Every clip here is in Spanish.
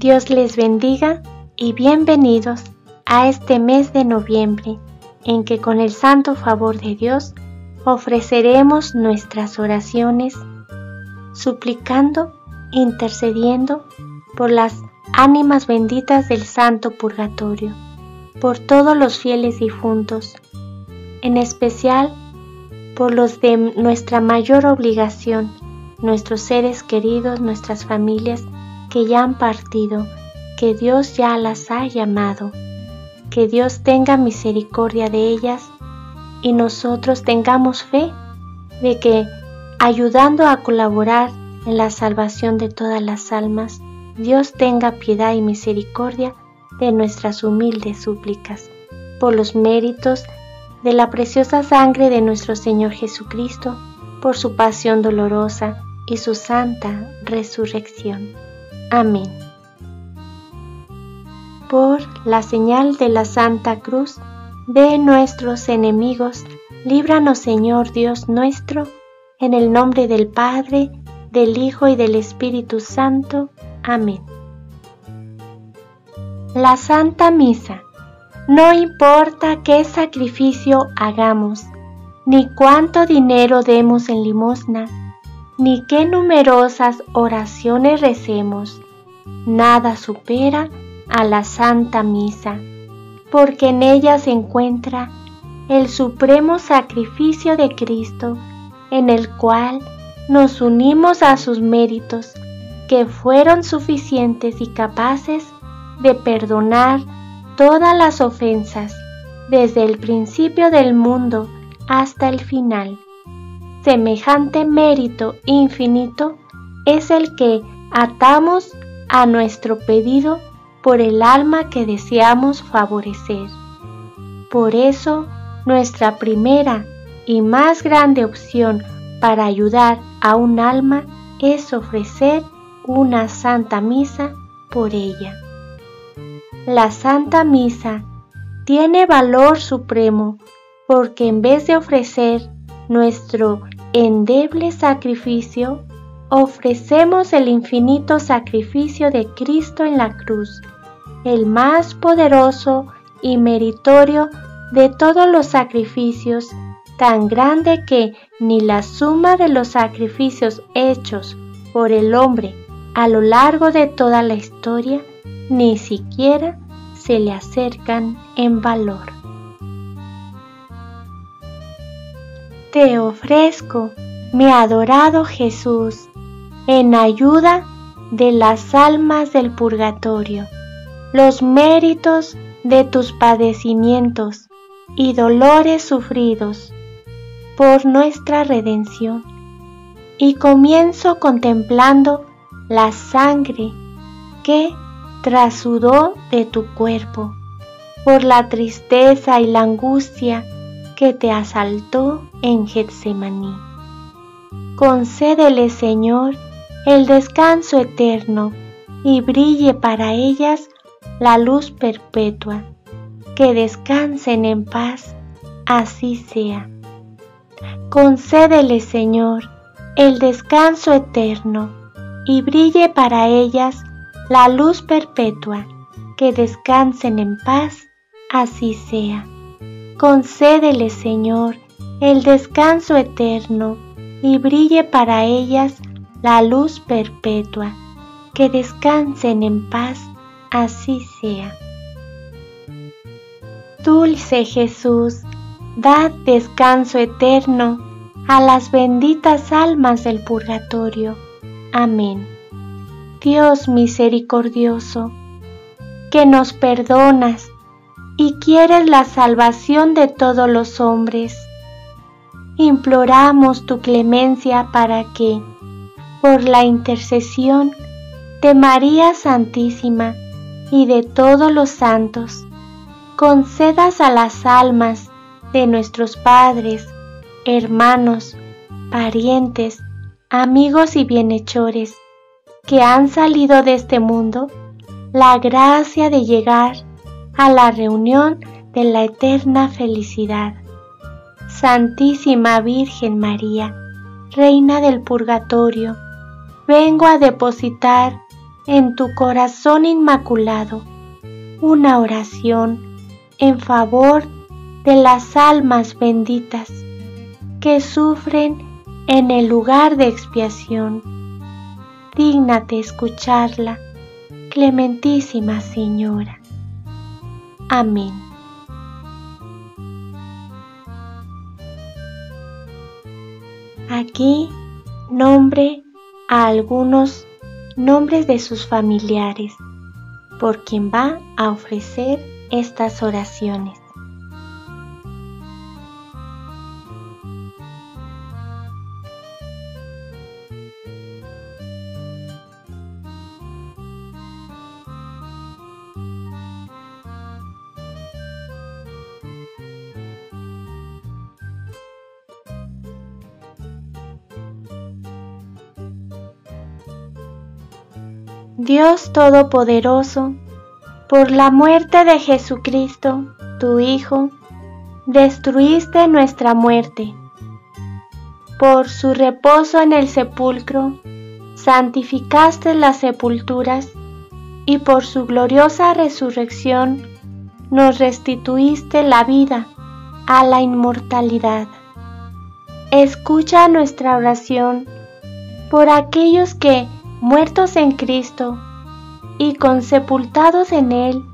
Dios les bendiga y bienvenidos a este mes de noviembre, en que con el santo favor de Dios ofreceremos nuestras oraciones, suplicando, intercediendo por las ánimas benditas del santo purgatorio, por todos los fieles difuntos, en especial por los de nuestra mayor obligación, nuestros seres queridos, nuestras familias que ya han partido, que Dios ya las ha llamado, que Dios tenga misericordia de ellas y nosotros tengamos fe de que, ayudando a colaborar en la salvación de todas las almas, Dios tenga piedad y misericordia de nuestras humildes súplicas, por los méritos de la preciosa sangre de nuestro Señor Jesucristo, por su pasión dolorosa y su santa resurrección. Amén. Por la señal de la Santa Cruz de nuestros enemigos, líbranos, Señor Dios nuestro, en el nombre del Padre, del Hijo y del Espíritu Santo. Amén. La Santa Misa. No importa qué sacrificio hagamos, ni cuánto dinero demos en limosna, ni qué numerosas oraciones recemos, nada supera a la Santa Misa, porque en ella se encuentra el supremo sacrificio de Cristo, en el cual nos unimos a sus méritos, que fueron suficientes y capaces de perdonar todas las ofensas, desde el principio del mundo hasta el final. Semejante mérito infinito es el que atamos a nuestro pedido por el alma que deseamos favorecer. Por eso, nuestra primera y más grande opción para ayudar a un alma es ofrecer una Santa Misa por ella. La Santa Misa tiene valor supremo porque en vez de ofrecer nuestro endeble sacrificio, ofrecemos el infinito sacrificio de Cristo en la cruz, el más poderoso y meritorio de todos los sacrificios, tan grande que ni la suma de los sacrificios hechos por el hombre a lo largo de toda la historia ni siquiera se le acercan en valor. Te ofrezco, mi adorado Jesús, en ayuda de las almas del purgatorio, los méritos de tus padecimientos y dolores sufridos por nuestra redención, y comienzo contemplando la sangre que trasudó de tu cuerpo, por la tristeza y la angustia que te asaltó en Getsemaní. Concédele, Señor, el descanso eterno y brille para ellas la luz perpetua. Que descansen en paz, así sea. Concédele, Señor, el descanso eterno y brille para ellas la luz perpetua, que descansen en paz, así sea. Concédele, Señor, el descanso eterno, y brille para ellas la luz perpetua, que descansen en paz, así sea. Dulce Jesús, dad descanso eterno a las benditas almas del purgatorio. Amén. Dios misericordioso, que nos perdonas y quieres la salvación de todos los hombres, imploramos tu clemencia para que, por la intercesión de María Santísima y de todos los santos, concedas a las almas de nuestros padres, hermanos, parientes, amigos y bienhechores que han salido de este mundo, la gracia de llegar a la reunión de la eterna felicidad. Santísima Virgen María, Reina del Purgatorio, vengo a depositar en tu corazón inmaculado una oración en favor de las almas benditas que sufren en el lugar de expiación. Dígnate escucharla, Clementísima Señora. Amén. Aquí nombre a algunos nombres de sus familiares por quien va a ofrecer estas oraciones. Dios Todopoderoso, por la muerte de Jesucristo, tu Hijo, destruiste nuestra muerte. Por su reposo en el sepulcro, santificaste las sepulturas, y por su gloriosa resurrección, nos restituiste la vida a la inmortalidad. Escucha nuestra oración por aquellos que, muertos en Cristo y consepultados en Él,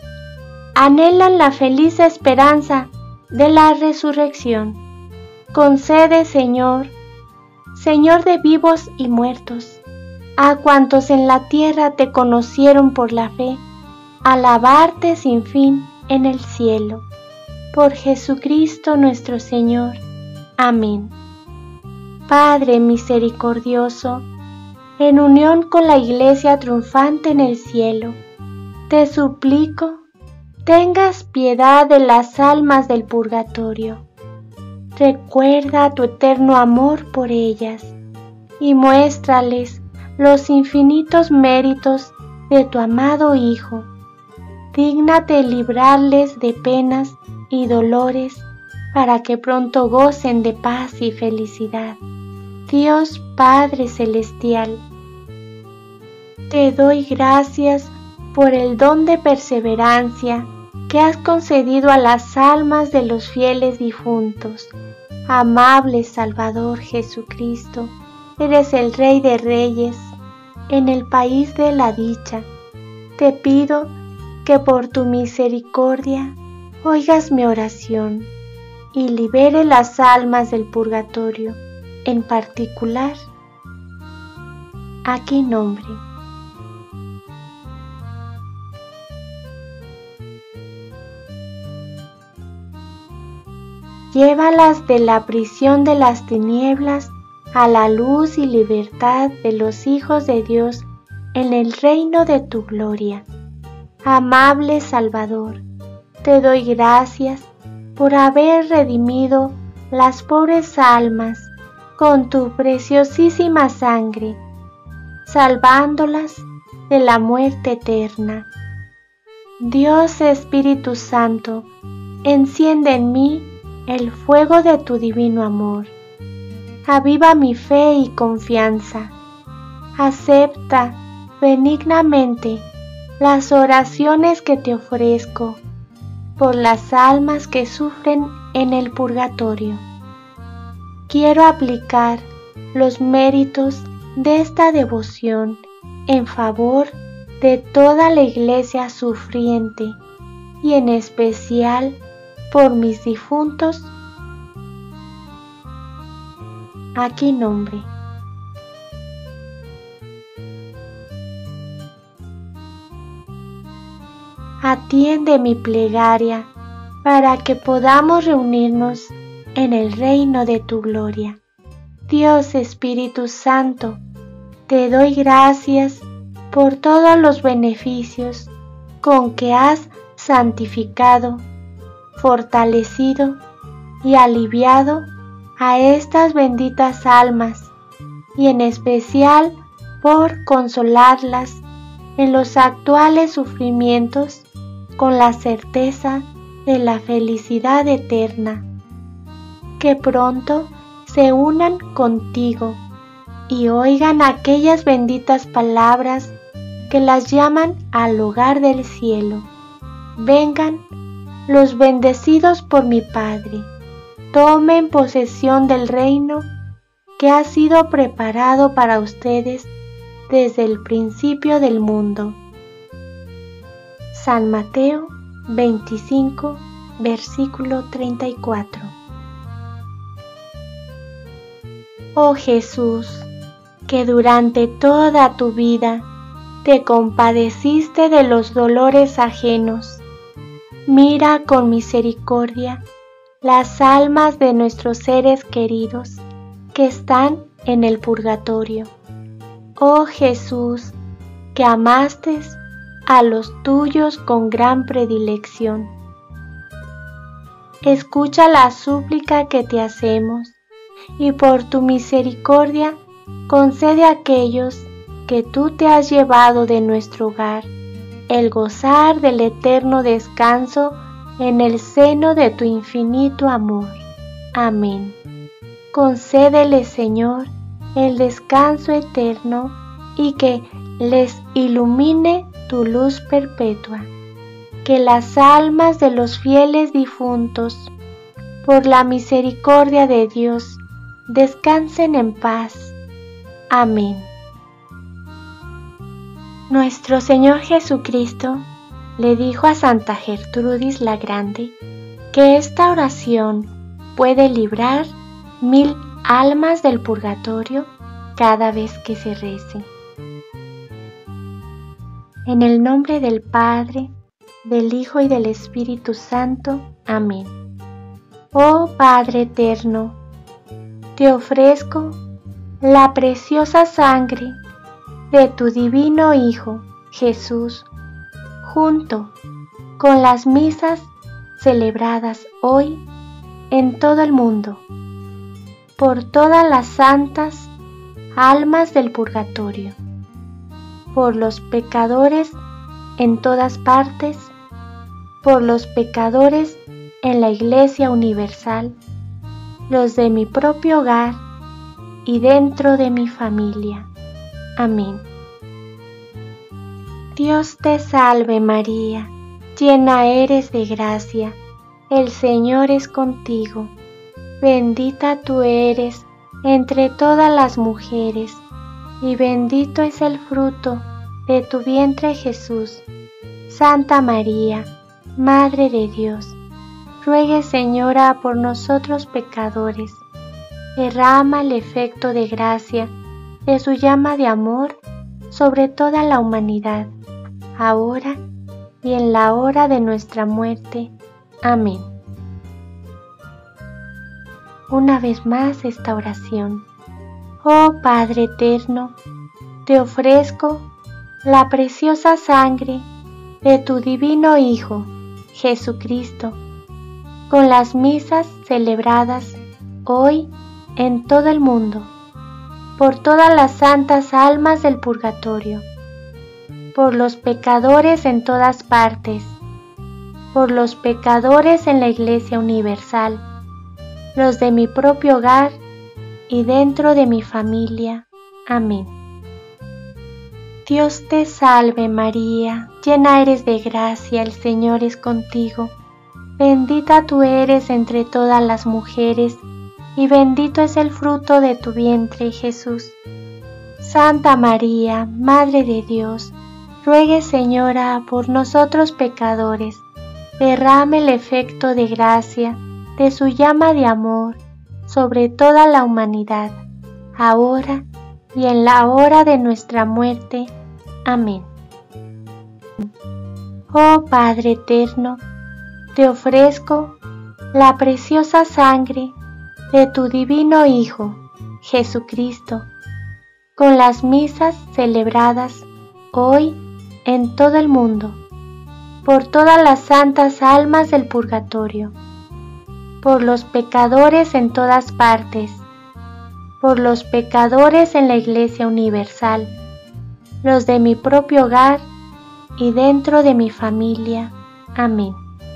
anhelan la feliz esperanza de la resurrección. Concede, Señor, Señor de vivos y muertos, a cuantos en la tierra te conocieron por la fe, alabarte sin fin en el cielo. Por Jesucristo nuestro Señor. Amén. Padre misericordioso, en unión con la Iglesia triunfante en el cielo, te suplico, tengas piedad de las almas del purgatorio. Recuerda tu eterno amor por ellas y muéstrales los infinitos méritos de tu amado Hijo. Dígnate librarles de penas y dolores para que pronto gocen de paz y felicidad. Dios Padre Celestial, te doy gracias por el don de perseverancia que has concedido a las almas de los fieles difuntos. Amable Salvador Jesucristo, eres el Rey de Reyes en el país de la dicha. Te pido que por tu misericordia oigas mi oración y libere las almas del purgatorio, en particular, aquí nombre. Llévalas de la prisión de las tinieblas a la luz y libertad de los hijos de Dios en el reino de tu gloria. Amable Salvador, te doy gracias por haber redimido las pobres almas con tu preciosísima sangre, salvándolas de la muerte eterna. Dios Espíritu Santo, enciende en mí el fuego de tu divino amor. Aviva mi fe y confianza. Acepta benignamente las oraciones que te ofrezco por las almas que sufren en el purgatorio. Quiero aplicar los méritos de esta devoción en favor de toda la Iglesia sufriente y en especial por mis difuntos. Aquí nombre. Atiende mi plegaria para que podamos reunirnos en el reino de tu gloria. Dios Espíritu Santo, te doy gracias por todos los beneficios con que has santificado, fortalecido y aliviado a estas benditas almas, y en especial por consolarlas en los actuales sufrimientos con la certeza de la felicidad eterna. Que pronto se unan contigo y oigan aquellas benditas palabras que las llaman al hogar del cielo. Vengan los bendecidos por mi Padre, tomen posesión del reino que ha sido preparado para ustedes desde el principio del mundo. San Mateo 25, versículo 34. Oh Jesús, que durante toda tu vida te compadeciste de los dolores ajenos, mira con misericordia las almas de nuestros seres queridos que están en el purgatorio. Oh Jesús, que amaste a los tuyos con gran predilección. Escucha la súplica que te hacemos, y por tu misericordia concede a aquellos que tú te has llevado de nuestro hogar el gozar del eterno descanso en el seno de tu infinito amor. Amén. Concédele, Señor, el descanso eterno y que les ilumine tu luz perpetua. Que las almas de los fieles difuntos, por la misericordia de Dios, descansen en paz. Amén. Nuestro Señor Jesucristo le dijo a Santa Gertrudis la Grande que esta oración puede librar 1000 almas del purgatorio cada vez que se rece. En el nombre del Padre, del Hijo y del Espíritu Santo. Amén. Oh Padre eterno, te ofrezco la preciosa sangre de tu divino Hijo, Jesús, junto con las misas celebradas hoy en todo el mundo, por todas las santas almas del purgatorio, por los pecadores en todas partes, por los pecadores en la Iglesia Universal, los de mi propio hogar y dentro de mi familia. Amén. Dios te salve María, llena eres de gracia, el Señor es contigo, bendita tú eres entre todas las mujeres, y bendito es el fruto de tu vientre Jesús. Santa María, Madre de Dios, ruegue Señora por nosotros pecadores, derrama el efecto de gracia de su llama de amor sobre toda la humanidad, ahora y en la hora de nuestra muerte. Amén. Una vez más esta oración. Oh Padre eterno, te ofrezco la preciosa sangre de tu divino Hijo, Jesucristo, con las misas celebradas hoy en todo el mundo, por todas las santas almas del purgatorio, por los pecadores en todas partes, por los pecadores en la Iglesia Universal, los de mi propio hogar y dentro de mi familia. Amén. Dios te salve María, llena eres de gracia, el Señor es contigo, bendita tú eres entre todas las mujeres, y bendito es el fruto de tu vientre, Jesús. Santa María, Madre de Dios, ruegue Señora por nosotros pecadores, derrame el efecto de gracia de su llama de amor sobre toda la humanidad, ahora y en la hora de nuestra muerte. Amén. Oh Padre eterno, te ofrezco la preciosa sangre de tu divino Hijo, Jesucristo, con las misas celebradas hoy en todo el mundo, por todas las santas almas del purgatorio, por los pecadores en todas partes, por los pecadores en la Iglesia Universal, los de mi propio hogar y dentro de mi familia. Amén.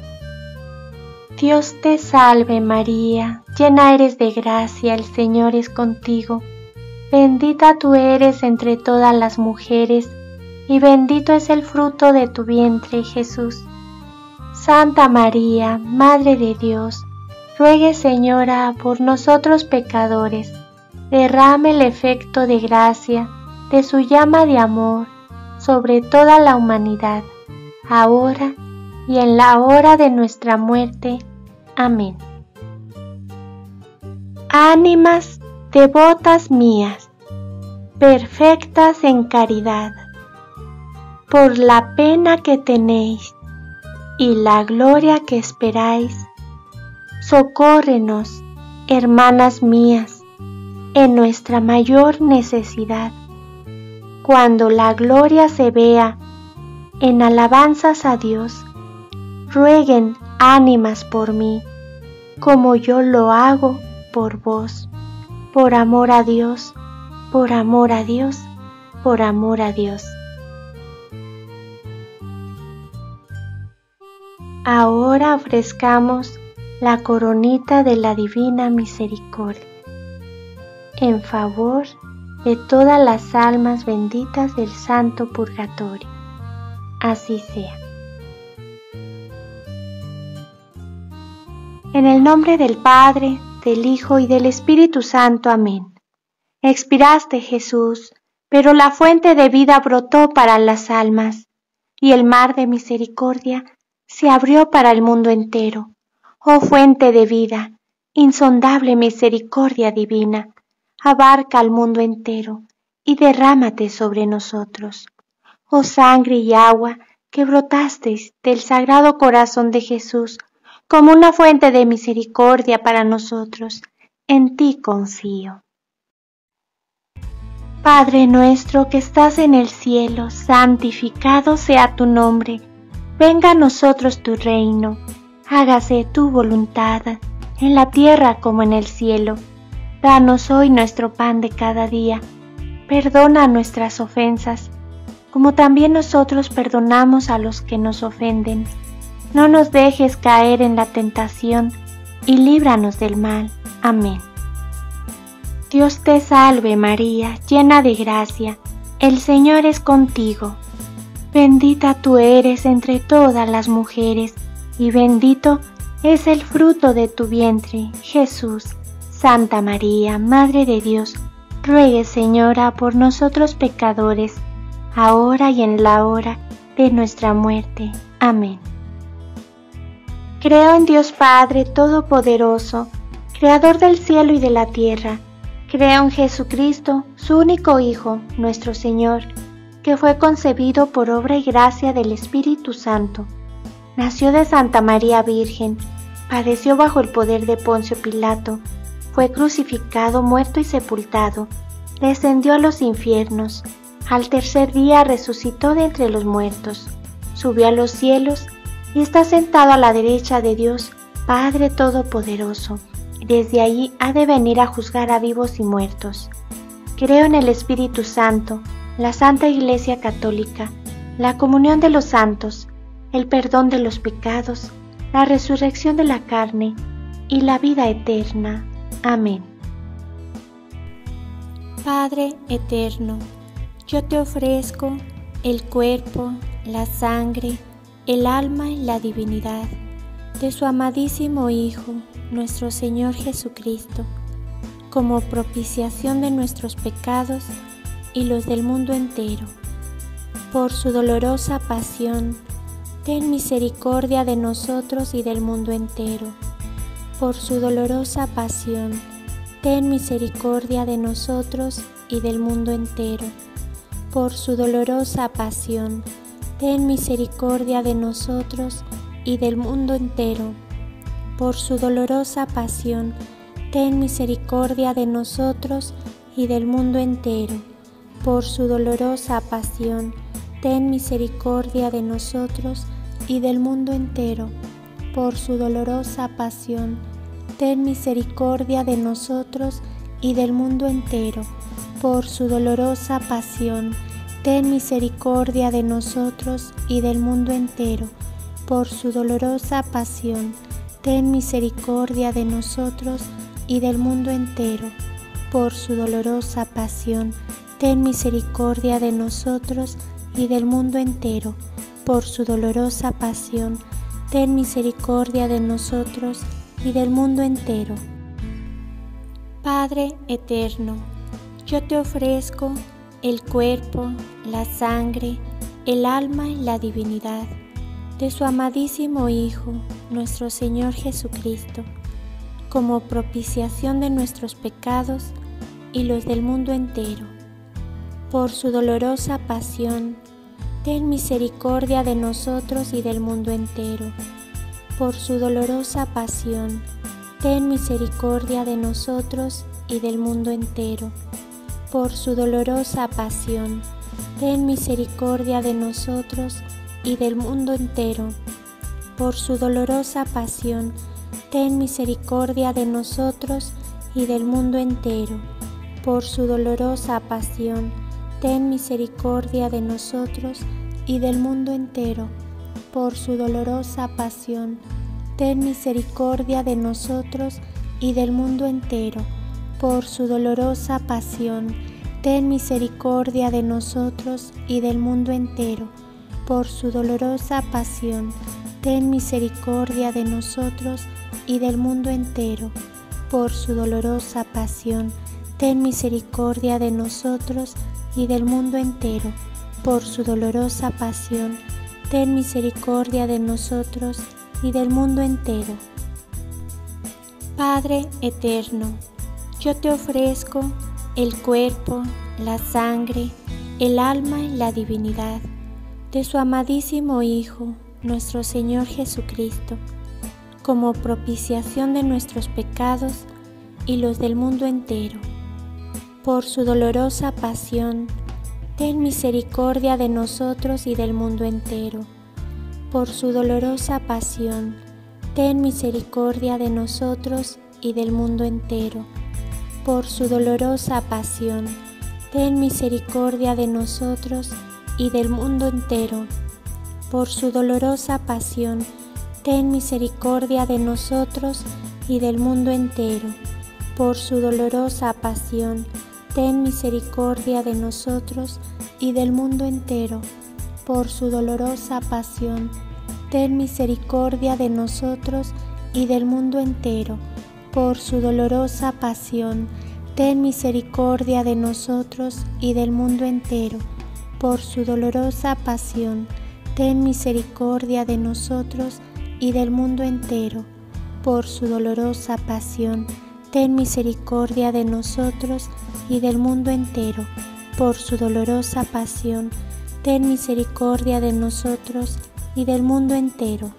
Dios te salve María, llena eres de gracia, el Señor es contigo, bendita tú eres entre todas las mujeres, y bendito es el fruto de tu vientre, Jesús. Santa María, Madre de Dios, ruegue, Señora, por nosotros pecadores, derrame el efecto de gracia de su llama de amor sobre toda la humanidad, ahora y en la hora de nuestra muerte. Amén. Ánimas devotas mías, perfectas en caridad, por la pena que tenéis y la gloria que esperáis, socórrenos, hermanas mías, en nuestra mayor necesidad. Cuando la gloria se vea en alabanzas a Dios, rueguen ánimas por mí, como yo lo hago por vos, por amor a Dios, por amor a Dios, por amor a Dios. Ahora ofrezcamos la coronita de la Divina Misericordia en favor de todas las almas benditas del Santo Purgatorio. Así sea. En el nombre del Padre, del Hijo y del Espíritu Santo. Amén. Expiraste, Jesús, pero la fuente de vida brotó para las almas, y el mar de misericordia se abrió para el mundo entero. Oh fuente de vida, insondable misericordia divina, abarca al mundo entero y derrámate sobre nosotros. Oh sangre y agua que brotasteis del Sagrado Corazón de Jesús como una fuente de misericordia para nosotros, en ti confío. Padre nuestro que estás en el cielo, santificado sea tu nombre. Venga a nosotros tu reino, hágase tu voluntad, en la tierra como en el cielo. Danos hoy nuestro pan de cada día. Perdona nuestras ofensas, como también nosotros perdonamos a los que nos ofenden. No nos dejes caer en la tentación, y líbranos del mal. Amén. Dios te salve María, llena de gracia, el Señor es contigo. Bendita tú eres entre todas las mujeres, y bendito es el fruto de tu vientre, Jesús. Santa María, Madre de Dios, ruegue, Señora, por nosotros pecadores, ahora y en la hora de nuestra muerte. Amén. Creo en Dios Padre Todopoderoso, Creador del cielo y de la tierra. Creo en Jesucristo, su único Hijo, nuestro Señor, que fue concebido por obra y gracia del Espíritu Santo. Nació de Santa María Virgen, padeció bajo el poder de Poncio Pilato, fue crucificado, muerto y sepultado, descendió a los infiernos, al tercer día resucitó de entre los muertos, subió a los cielos y está sentado a la derecha de Dios, Padre Todopoderoso. Desde allí ha de venir a juzgar a vivos y muertos. Creo en el Espíritu Santo, la Santa Iglesia Católica, la comunión de los santos, el perdón de los pecados, la resurrección de la carne y la vida eterna. Amén. Padre eterno, yo te ofrezco el cuerpo, la sangre, el alma y la divinidad de su amadísimo Hijo, nuestro Señor Jesucristo, como propiciación de nuestros pecados y los del mundo entero. Por su dolorosa pasión, ten misericordia de nosotros y del mundo entero. Por su dolorosa pasión, ten misericordia de nosotros y del mundo entero. Por su dolorosa pasión, ten misericordia de nosotros y del mundo entero. Por su dolorosa pasión, ten misericordia de nosotros y del mundo entero. Por su dolorosa pasión, ten misericordia de nosotros y del mundo entero. Por su dolorosa pasión, ten misericordia de nosotros y del mundo entero. Por su dolorosa pasión, ten misericordia de nosotros y del mundo entero. Por su dolorosa pasión, ten misericordia de nosotros y del mundo entero. Por su dolorosa pasión, ten misericordia de nosotros y del mundo entero. Por su dolorosa pasión, ten misericordia de nosotros y del mundo entero. Padre eterno, yo te ofrezco el cuerpo, la sangre, el alma y la divinidad de su amadísimo Hijo, nuestro Señor Jesucristo, como propiciación de nuestros pecados y los del mundo entero. Por su dolorosa pasión, ten misericordia de nosotros y del mundo entero. Por su dolorosa pasión, ten misericordia de nosotros y del mundo entero. Por su dolorosa pasión, ten misericordia de nosotros y del mundo entero. Por su dolorosa pasión, ten misericordia de nosotros y del mundo entero. Por su dolorosa pasión, ten misericordia de nosotros y del mundo entero. Por su dolorosa pasión, ten misericordia de nosotros y del mundo entero. Por su dolorosa pasión, ten misericordia de nosotros y del mundo entero. Por su dolorosa pasión, ten misericordia de nosotros y del mundo entero. Por su dolorosa pasión, ten misericordia de nosotros y del mundo entero. Por su dolorosa pasión, ten misericordia de nosotros y del mundo entero. Padre eterno, yo te ofrezco el cuerpo, la sangre, el alma y la divinidad de su amadísimo Hijo, nuestro Señor Jesucristo, como propiciación de nuestros pecados y los del mundo entero. Por su dolorosa pasión, ten misericordia de nosotros y del mundo entero. Por su dolorosa pasión, ten misericordia de nosotros y del mundo entero. Por su dolorosa pasión, ten misericordia de nosotros y del mundo entero. Por su dolorosa pasión, ten misericordia de nosotros y del mundo entero. Por su dolorosa pasión, ten misericordia de nosotros y del mundo entero. Por su dolorosa pasión, ten misericordia de nosotros y del mundo entero. Por su dolorosa pasión, ten misericordia de nosotros y del mundo entero. Por su dolorosa pasión, ten misericordia de nosotros y del mundo entero. Por su dolorosa pasión, ten misericordia de nosotros y del mundo entero. Por su dolorosa pasión, ten misericordia de nosotros y del mundo entero.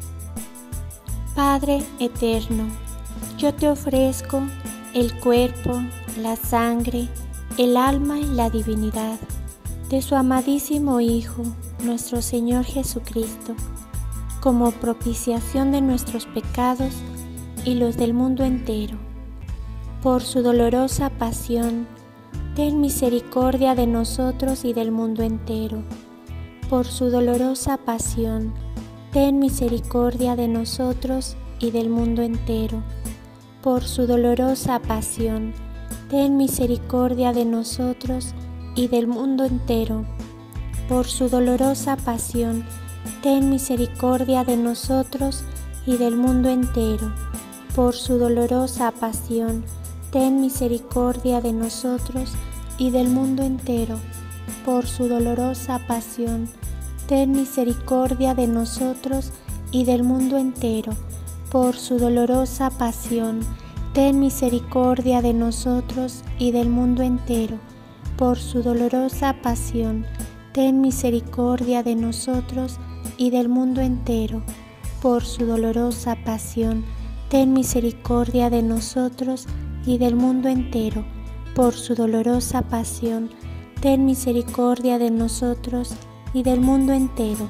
Padre eterno, yo te ofrezco el cuerpo, la sangre, el alma y la divinidad de su amadísimo Hijo, nuestro Señor Jesucristo, como propiciación de nuestros pecados y los del mundo entero. Por su dolorosa pasión, ten misericordia de nosotros y del mundo entero. Por su dolorosa pasión, ten misericordia de nosotros y del mundo entero. Por su dolorosa pasión, ten misericordia de nosotros y del mundo entero. Por su dolorosa pasión, ten misericordia de nosotros y del mundo entero. Por su dolorosa pasión, ten misericordia de nosotros y del mundo entero. Por su dolorosa pasión, ten misericordia de nosotros y del mundo entero. Por su dolorosa pasión, ten misericordia de nosotros y del mundo entero. Por su dolorosa pasión, ten misericordia de nosotros y del mundo entero. Por su dolorosa pasión, ten misericordia de nosotros y del mundo entero. Por su dolorosa pasión, ten misericordia de nosotros y del mundo entero.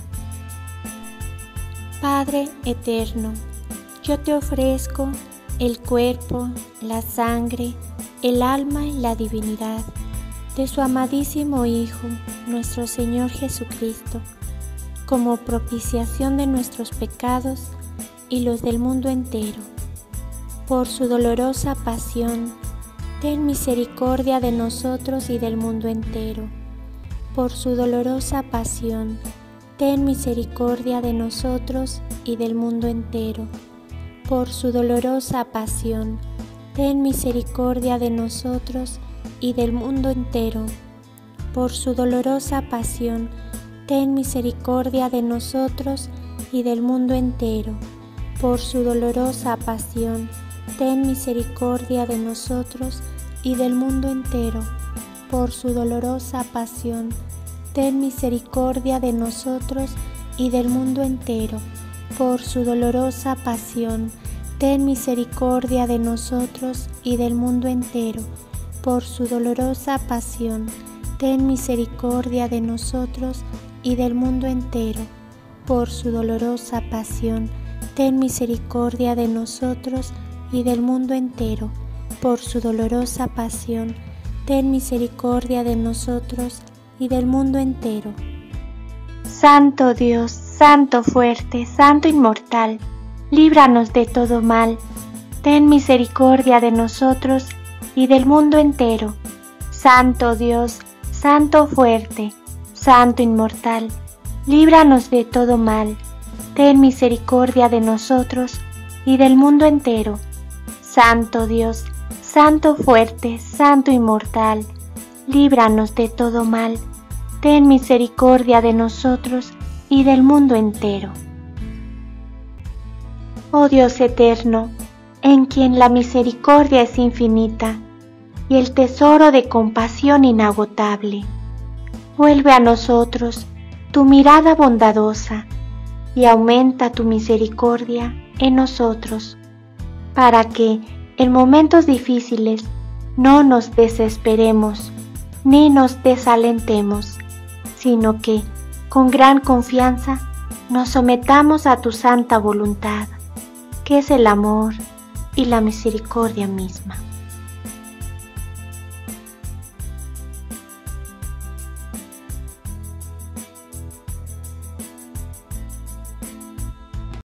Padre eterno, yo te ofrezco el cuerpo, la sangre, el alma y la divinidad de su amadísimo Hijo, nuestro Señor Jesucristo, como propiciación de nuestros pecados y los del mundo entero. Por su dolorosa pasión, ten misericordia de nosotros y del mundo entero. por su dolorosa pasión, ten misericordia de nosotros y del mundo entero. Por su dolorosa pasión, ten misericordia de nosotros y del mundo entero. Por su dolorosa pasión, ten misericordia de nosotros y del mundo entero. Por su dolorosa pasión, ten misericordia de nosotros y del mundo entero. Por su dolorosa pasión, ten misericordia de nosotros y del mundo entero. Por su dolorosa pasión, ten misericordia de nosotros y del mundo entero. Por su dolorosa pasión, ten misericordia de nosotros y del mundo entero. Por su dolorosa pasión, ten misericordia de nosotros y del mundo entero. Por su dolorosa pasión, ten misericordia de nosotros y del mundo entero. Santo Dios, Santo fuerte, Santo inmortal, líbranos de todo mal. Ten misericordia de nosotros y del mundo entero. Santo Dios, Santo fuerte, Santo inmortal, líbranos de todo mal. Ten misericordia de nosotros y del mundo entero. Santo Dios, Santo fuerte, Santo inmortal, líbranos de todo mal. Ten misericordia de nosotros y del mundo entero. Oh Dios eterno, en quien la misericordia es infinita y el tesoro de compasión inagotable, vuelve a nosotros tu mirada bondadosa y aumenta tu misericordia en nosotros, para que en momentos difíciles no nos desesperemos ni nos desalentemos, sino que con gran confianza nos sometamos a tu santa voluntad, que es el amor y la misericordia misma.